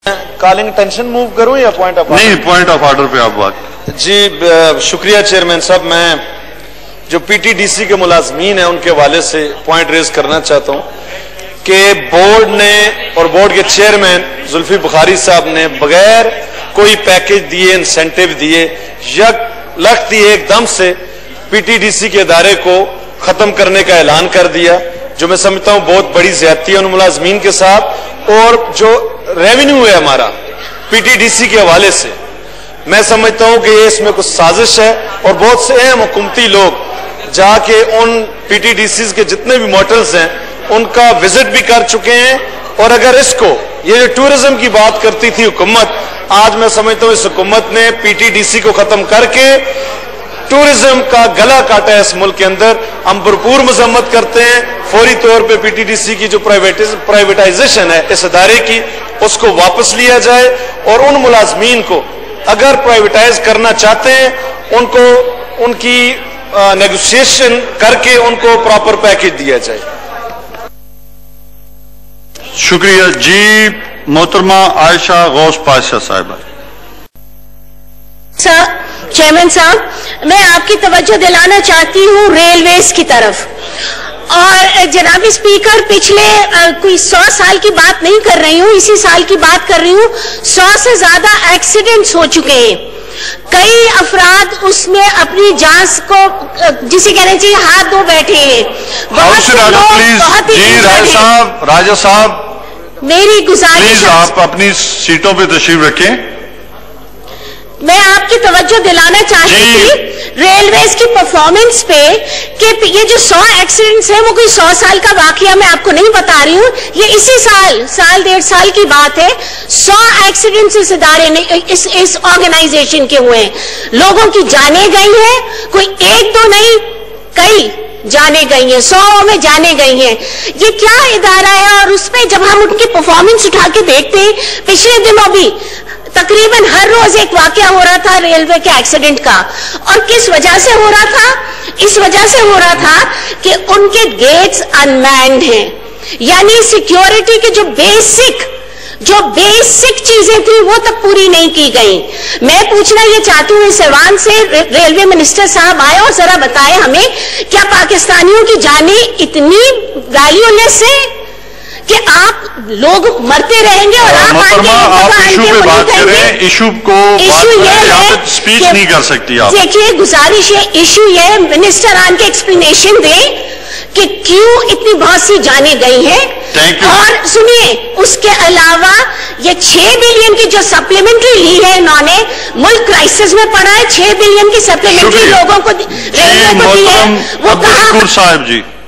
Calling tension move کروں یا point of order? نہیں، پوائنٹ آف آرڈر پہ آپ بات. جی شکریہ چیئرمین صاحب. میں جو پی ٹی ڈی سی کے ملازمین ہیں ان کے حوالے سے پوائنٹ ریز کرنا چاہتا ہوں کہ بورڈ نے اور بورڈ کے چیئرمین زلفی بخاری صاحب نے بغیر کوئی پیکج دیے، انسینٹیو دیے، یک لخت دیے، ایک دم سے پی ٹی ڈی سی کے ادارے کو ختم کرنے کا اعلان کر دیا، جو میں سمجھتا ہوں بہت بڑی زیادتی ہے ان ملازمین کے ساتھ. اور جو ریونیو ہے ہمارا پی ٹی ڈی سی کے حوالے سے، میں سمجھتا ہوں کہ اس میں کچھ سازش ہے، اور بہت سے اہم حکومتی لوگ جا کے ان پی ٹی ڈی سیز کے جتنے بھی موٹلز ہیں ان کا وزٹ بھی کر چکے ہیں. اور اگر اس کو یہ جو ٹورزم کی بات کرتی تھی حکومت، آج میں سمجھتا ہوں اس حکومت نے پی ٹی ڈی سی کو ختم کر کے ٹورزم کا گلا کاٹا ہے اس ملک کے اندر. ہم بھرپور مذمت کرتے ہیں. فوری طور پہ پی ٹی ڈی سی کی جو پرائیویٹائزیشن ہے اس ادارے کی، اس کو واپس لیا جائے، اور ان ملازمین کو اگر پرائیویٹائز کرنا چاہتے ہیں ان کو ان کی نیگوشیشن کر کے ان کو پراپر پیکج دیا جائے. شکریہ جی. محترمہ عائشہ غوث پاشا صاحبہ. چیئرمین صاحب، میں آپ کی توجہ دلانا چاہتی ہوں ریلویز کی طرف. اور جناب اسپیکر، پچھلے کوئی 100 سال کی بات نہیں کر رہی ہوں، اسی سال کی بات کر رہی ہوں. 100 سے زیادہ ایکسیڈنٹس ہو چکے ہیں. کئی افراد اس میں اپنی جان کو جسے کہنا چاہیے ہاتھ دھو بیٹھے ہیں. بہت سے لوگ بہت ہی راجہ صاحب میری گزارش، پلیز آپ اپنی سیٹوں پہ تشریف رکھیں. میں آپ کی توجہ دلانا چاہتی تھی ریلویز کی پرفارمنس پہ کہ یہ جو 100 ایکسیڈنٹس ہیں وہ کوئی 100 سال کا واقعہ میں آپ کو نہیں بتا رہی ہوں. یہ اسی سال 1.5 سال کی بات ہے. 100 ایکسیڈنٹس اس ادارے نے اس آرگنائزیشن کے ہوئے ہیں. لوگوں کی جانیں گئی ہیں، کوئی ایک دو نہیں، کئی جانے گئی ہیں، 100 میں جانے گئی ہیں. یہ کیا ادارہ ہے؟ اور اس پہ جب ہم ان کی پرفارمنس اٹھا کے دیکھتے ہیں، پچھلے دنوں بھی تقریباً ہر روز ایک واقعہ ہو رہا تھا ریلوے کے ایکسیڈنٹ کا. اور کس وجہ سے ہو رہا تھا؟ اس وجہ سے ہو رہا تھا کہ ان کے گیٹس انمینڈ ہیں، یعنی سیکیورٹی کے جو بیسک چیزیں تھیں وہ تک پوری نہیں کی گئیں. میں پوچھنا یہ چاہتی ہوں اس ایوان سے، ریلوے منسٹر صاحب آئے اور ذرا بتائیں ہمیں، کیا پاکستانیوں کی جانیں اتنی ویلیو لیس ہیں کہ آپ لوگ مرتے رہیں گے اور آپ ایشو پہ بات کریں؟ ایشو کو سپیچ نہیں کر سکتی آپ. دیکھیے گزارش ہے، ایشو یہ منسٹر آن کے ایکسپلینیشن دیں کہ کیوں اتنی بہت سی جانیں گئی ہیں. اور سنیے، اس کے علاوہ یہ 6 بلین کی جو سپلیمنٹری لی ہے انہوں نے، ملک کرائسس میں پڑا ہے، 6 بلین کی سپلیمنٹری لوگوں کو ریلوے کو دی ہے. وہ کہاں؟ صاحب جی